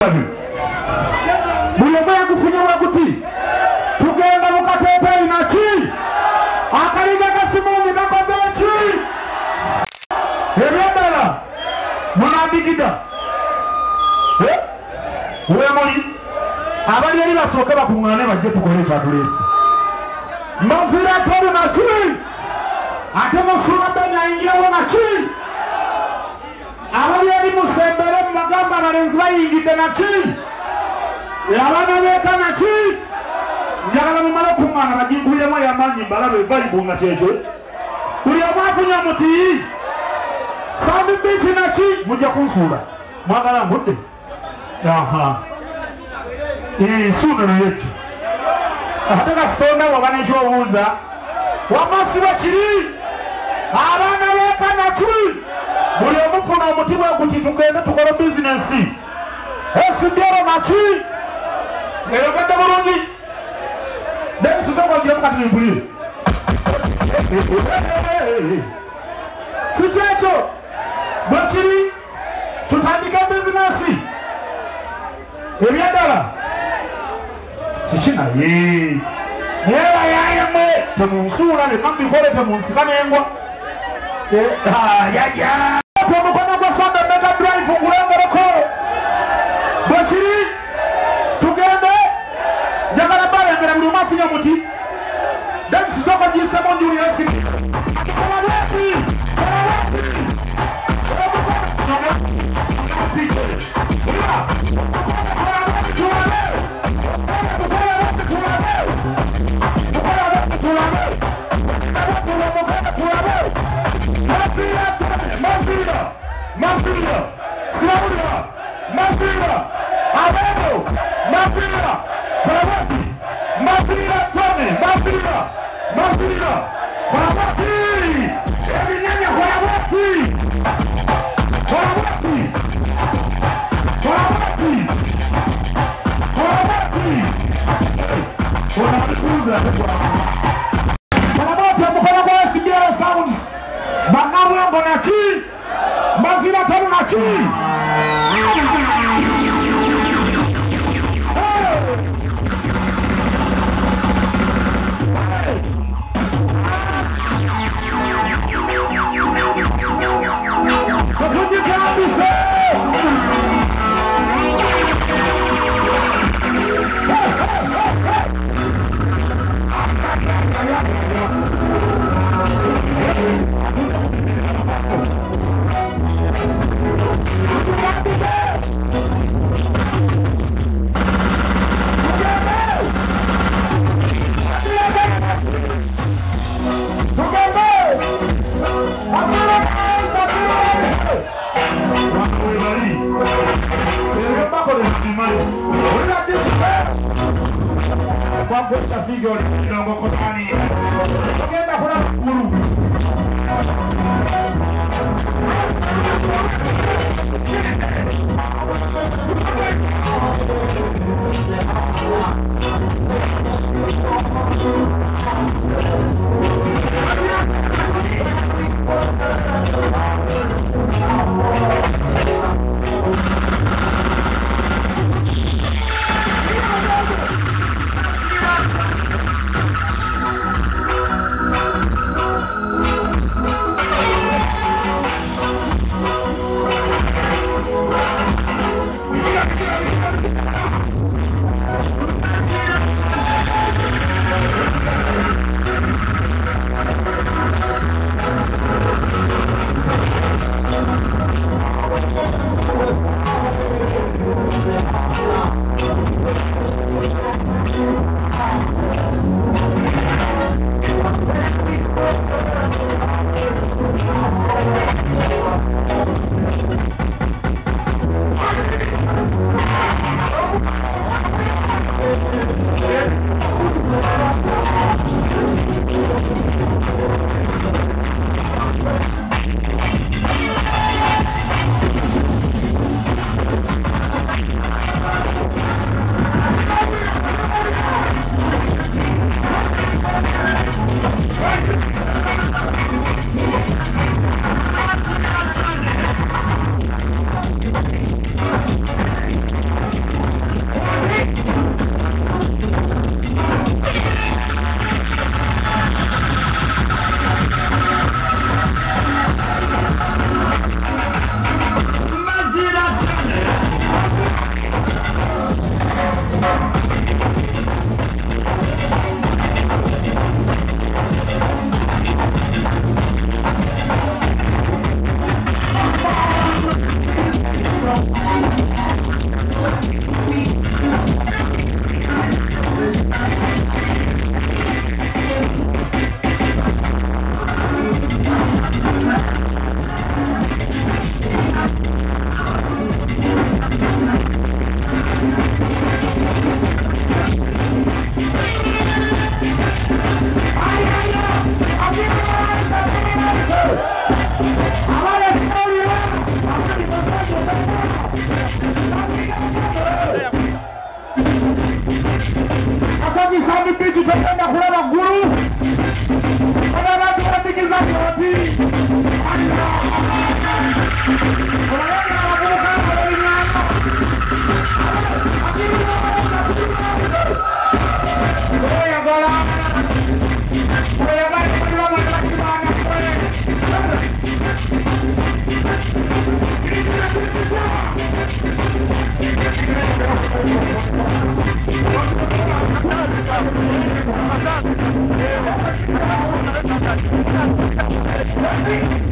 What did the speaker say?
Bulema ya kufunya wakuti tugenda mukateta inachi akaliga kasimoni kakoze chi ebyadala munabigida uwe muli abali yali basooke bakungane bajje tukole ekyatulesi mazira tolu na chi ate musula bena ingirewo na chi abali yali musembere mu magamba abalenzi bayingidde na chi abaana beeka na chi njagala mumala okungana baginguliremu ayamanyi mbalabe valibu nga kyekyo buli omwafunya muti Sound Beach na chi mujja kunsuula mwagala mbudde suuno noyekyo ate kasitonda waba nekyobuuza wamasiba kiri abaana beeka na chi buli omufuna omuti bwe guti tugende tukola bizinesi esibyero na chi eyogedde bulungi Denisuzokwagiramu kati nimpulire si kyekyo bwe kiri tutandika bizinesi ebyadala kikina era yayemwe temunsuula nemambikole temunsika nengwa yaja omukono gwa Sande Mega Drive ngulengereko bwe kiri tugende njagala balengera buli omwafunya muti Denisuzoka gisemo njuli esiki Abagenda kulaba ggulu abantu badikiza byoti olayanga abavubuka abalinaano oyagala kulabakibanga Thank you.